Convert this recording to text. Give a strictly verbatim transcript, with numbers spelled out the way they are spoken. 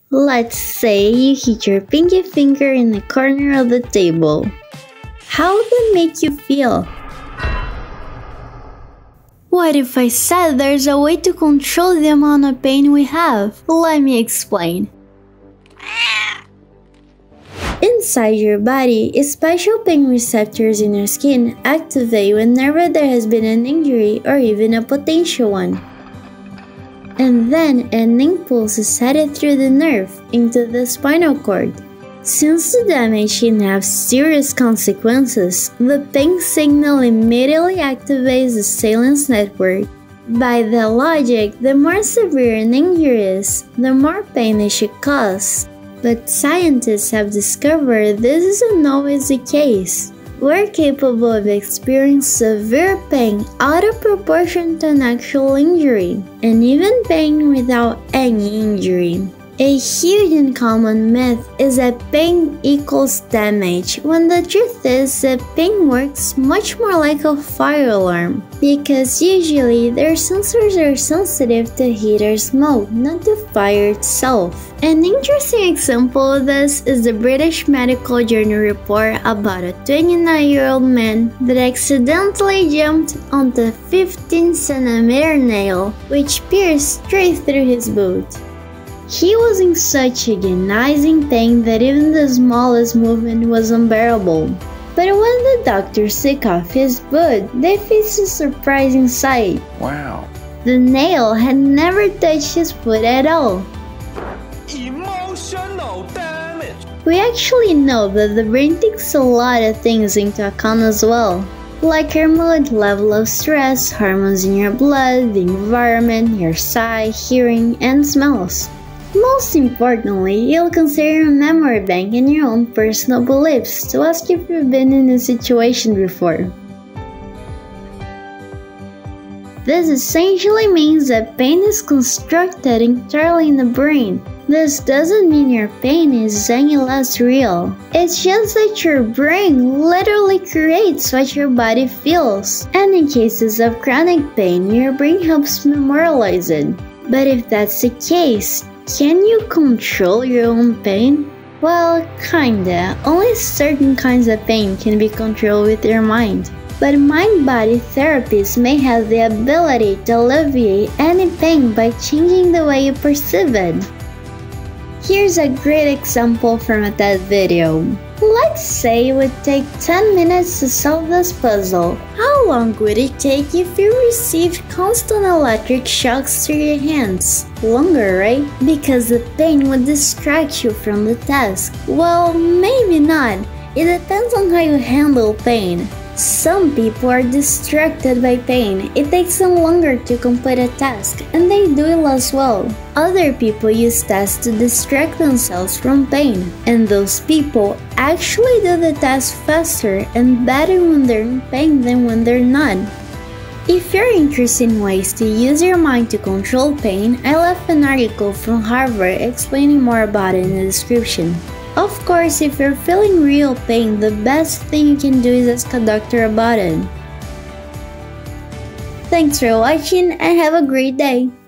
Let's say you hit your pinky finger in the corner of the table. How would that make you feel? What if I said there's a way to control the amount of pain we have? Let me explain. Inside your body, special pain receptors in your skin activate whenever there has been an injury or even a potential one. And then an impulse is headed through the nerve into the spinal cord. Since the damage can have serious consequences, the pain signal immediately activates the salient network. By that logic, the more severe an injury is, the more pain it should cause. But scientists have discovered this isn't always the case. We're capable of experiencing severe pain out of proportion to an actual injury, and even pain without any injury. A huge and common myth is that pain equals damage, when the truth is that pain works much more like a fire alarm, because usually their sensors are sensitive to heat or smoke, not the fire itself. An interesting example of this is the British Medical Journal report about a twenty-nine-year-old man that accidentally jumped on the fifteen centimeter nail, which pierced straight through his boot. He was in such agonizing pain that even the smallest movement was unbearable. But when the doctors took off his boot, they faced a surprising sight. Wow. The nail had never touched his foot at all. Emotional damage. We actually know that the brain takes a lot of things into account as well, like your mood, level of stress, hormones in your blood, the environment, your sight, hearing, and smells. Most importantly, you'll consider your memory bank and your own personal beliefs to ask if you've been in this situation before. This essentially means that pain is constructed entirely in the brain. This doesn't mean your pain is any less real. It's just that your brain literally creates what your body feels. And in cases of chronic pain, your brain helps memorialize it. But if that's the case, can you control your own pain? Well, kinda. Only certain kinds of pain can be controlled with your mind. But mind-body therapies may have the ability to alleviate any pain by changing the way you perceive it. Here's a great example from a TED video. Let's say it would take ten minutes to solve this puzzle. How long would it take if you received constant electric shocks to your hands? Longer, right? Because the pain would distract you from the task. Well, maybe not. It depends on how you handle pain. Some people are distracted by pain. It takes them longer to complete a task, and they do it less well. Other people use tasks to distract themselves from pain, and those people actually do the task faster and better when they're in pain than when they're not. If you're interested in ways to use your mind to control pain, I left an article from Harvard explaining more about it in the description. Of course, if you're feeling real pain, the best thing you can do is ask a doctor about it. Thanks for watching and have a great day!